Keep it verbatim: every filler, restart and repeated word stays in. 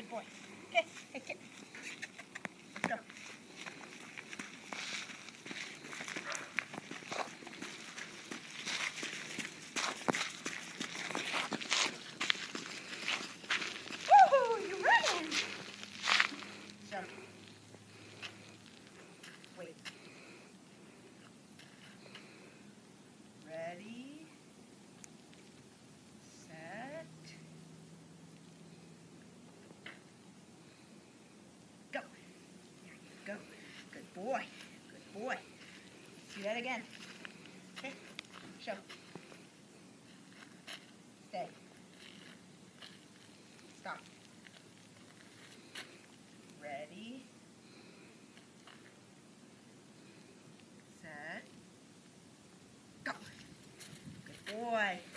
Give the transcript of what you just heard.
Good boy. Okay, hey, Kip. Let's go. Woohoo! You're running! So, wait. Ready? Set. Go. There you go. Good boy. Good boy. Do that again. Okay. Show. Stay. Stop. Ready. Set. Go. Good boy.